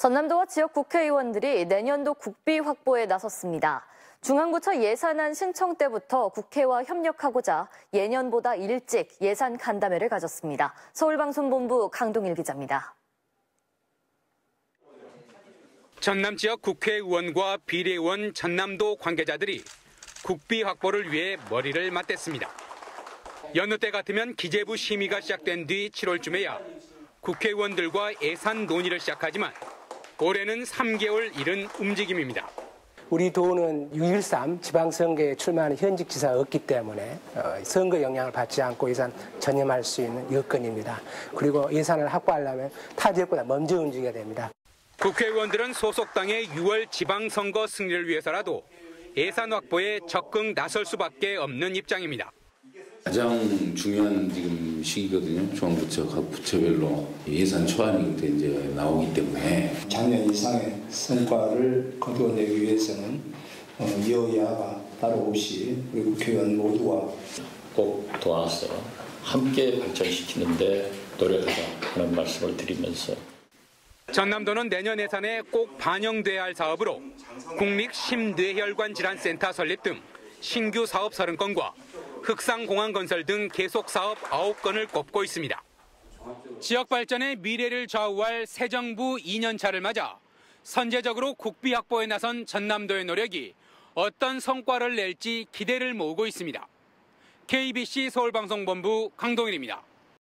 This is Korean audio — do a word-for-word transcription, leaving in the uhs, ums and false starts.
전남도와 지역 국회의원들이 내년도 국비 확보에 나섰습니다. 중앙부처 예산안 신청 때부터 국회와 협력하고자 예년보다 일찍 예산 간담회를 가졌습니다. 서울방송본부 강동일 기자입니다. 전남 지역 국회의원과 비례의원 전남도 관계자들이 국비 확보를 위해 머리를 맞댔습니다. 여느 때 같으면 기재부 심의가 시작된 뒤 칠월쯤에야 국회의원들과 예산 논의를 시작하지만 올해는 삼 개월 이른 움직임입니다. 우리 도는 육 일삼 지방선거에 출마하는 현직 지사가 없기 때문에 선거 영향을 받지 않고 예산 전념할 수 있는 여건입니다. 그리고 예산을 확보하려면 타 지역보다 먼저 움직여야 됩니다. 국회의원들은 소속 당의 유월 지방선거 승리를 위해서라도 예산 확보에 적극 나설 수밖에 없는 입장입니다. 가장 중요한 지금 시기거든요. 중앙부처 각 부처별로 예산 초안이 이제 나오기 때문에 작년 이상의 성과를 거두어내기 위해서는 여야가 따로 없이 우리 국회의원 모두가 꼭 도와서 함께 발전시키는 데 노력하자 하는 말씀을 드리면서 전남도는 내년 예산에 꼭 반영돼야 할 사업으로 국립심뇌혈관 질환센터 설립 등 신규 사업 서른 건과 흑상공항 건설 등 계속 사업 아홉 건을 꼽고 있습니다. 지역 발전의 미래를 좌우할 새 정부 이 년 차를 맞아 선제적으로 국비 확보에 나선 전남도의 노력이 어떤 성과를 낼지 기대를 모으고 있습니다. 케이비씨 서울방송본부 강동일입니다.